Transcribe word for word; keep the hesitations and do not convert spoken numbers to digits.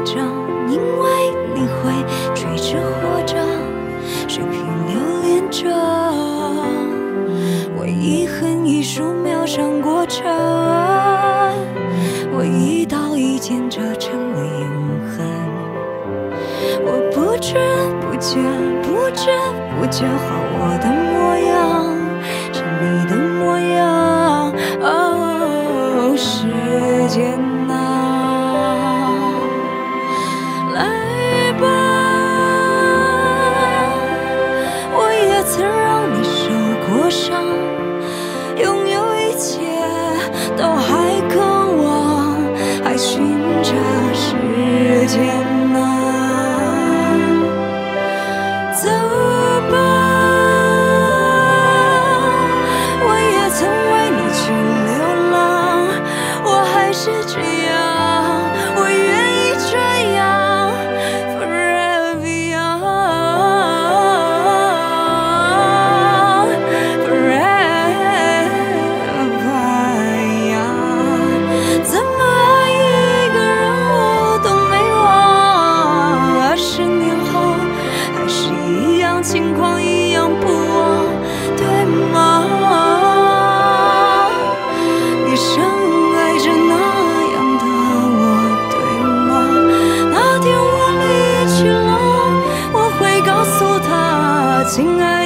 着，因为你会追着活着，水平留恋着，我遗恨一数秒上过车，我一刀一剑，这成了永恒。我不知不觉，不知不觉画我的模样，是你的模样。哦，时间啊，来吧，我也曾让你受过伤，拥有一切都还渴望，还寻着时间啊。走吧，我也曾为你去流浪，我还是这样，我愿意这样 forever young forever young。 怎么爱一个人我都没忘，二十年后还是一样情况，一样不忘，对吗？你深爱着那样的我，对吗？那天我离去了，我会告诉他，亲爱的。